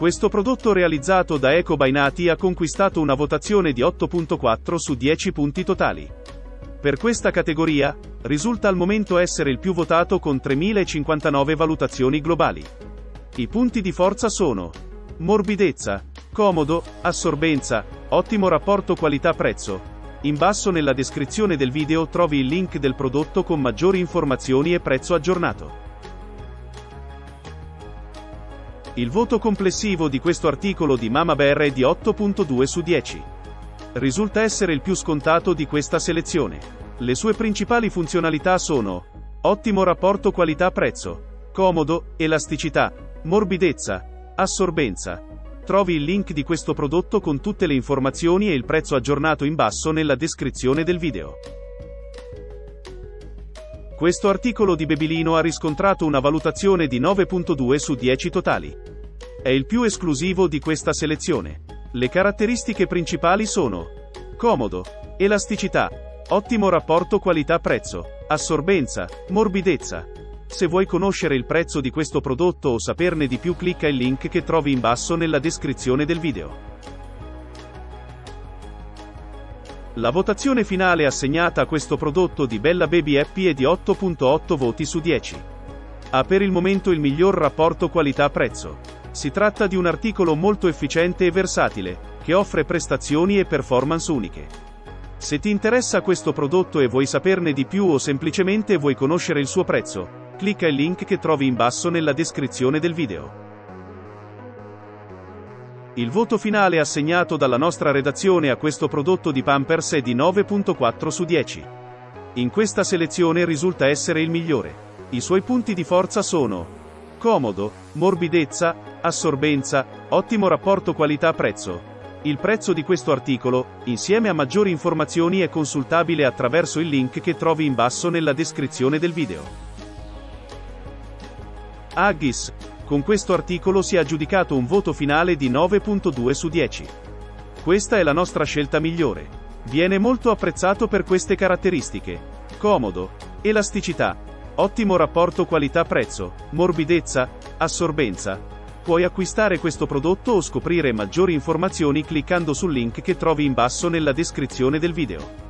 Questo prodotto realizzato da Ecobainati ha conquistato una votazione di 8.4 su 10 punti totali. Per questa categoria, risulta al momento essere il più votato con 3.059 valutazioni globali. I punti di forza sono: morbidezza, comodo, assorbenza, ottimo rapporto qualità-prezzo. In basso nella descrizione del video trovi il link del prodotto con maggiori informazioni e prezzo aggiornato. Il voto complessivo di questo articolo di Mama Bear è di 8.2 su 10. Risulta essere il più scontato di questa selezione. Le sue principali funzionalità sono: ottimo rapporto qualità-prezzo, comodo, elasticità, morbidezza, assorbenza. Trovi il link di questo prodotto con tutte le informazioni e il prezzo aggiornato in basso nella descrizione del video. Questo articolo di Babylino ha riscontrato una valutazione di 9.2 su 10 totali. È il più esclusivo di questa selezione. Le caratteristiche principali sono: comodo, elasticità, ottimo rapporto qualità-prezzo, assorbenza, morbidezza. Se vuoi conoscere il prezzo di questo prodotto o saperne di più, clicca il link che trovi in basso nella descrizione del video. La votazione finale assegnata a questo prodotto di Bella Baby Happy è di 8.8 voti su 10. Ha per il momento il miglior rapporto qualità-prezzo. Si tratta di un articolo molto efficiente e versatile, che offre prestazioni e performance uniche. Se ti interessa questo prodotto e vuoi saperne di più o semplicemente vuoi conoscere il suo prezzo, clicca il link che trovi in basso nella descrizione del video. Il voto finale assegnato dalla nostra redazione a questo prodotto di Pampers è di 9.4 su 10. In questa selezione risulta essere il migliore. I suoi punti di forza sono: comodo, morbidezza, assorbenza, ottimo rapporto qualità-prezzo. Il prezzo di questo articolo, insieme a maggiori informazioni, è consultabile attraverso il link che trovi in basso nella descrizione del video. Huggies. Con questo articolo si è aggiudicato un voto finale di 9.2 su 10. Questa è la nostra scelta migliore. Viene molto apprezzato per queste caratteristiche: comodo, elasticità, ottimo rapporto qualità-prezzo, morbidezza, assorbenza. Puoi acquistare questo prodotto o scoprire maggiori informazioni cliccando sul link che trovi in basso nella descrizione del video.